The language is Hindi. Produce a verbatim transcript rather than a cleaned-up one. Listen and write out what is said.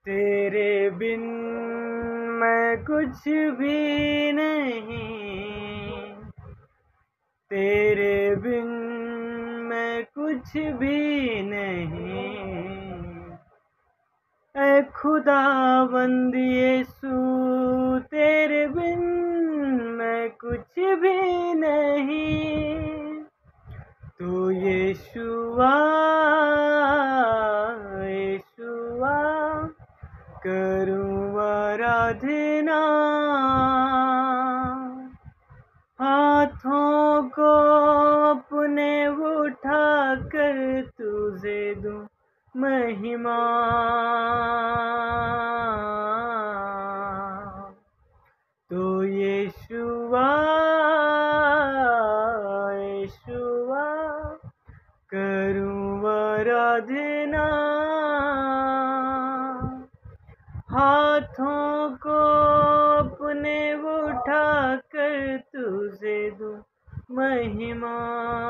तेरे बिन मैं कुछ भी नहीं, तेरे बिन मैं कुछ भी नहीं। ऐ खुदावंद यीशु तेरे बिन मैं कुछ भी नहीं। तू यीशुआ यीशुआ करूं आराधना, हाथों को अपने उठा कर तुझे दूं महिमा। तो यीशुआ यीशुआ करूं आराधना, हाथों को अपने उठा कर तुझे दूं महिमा।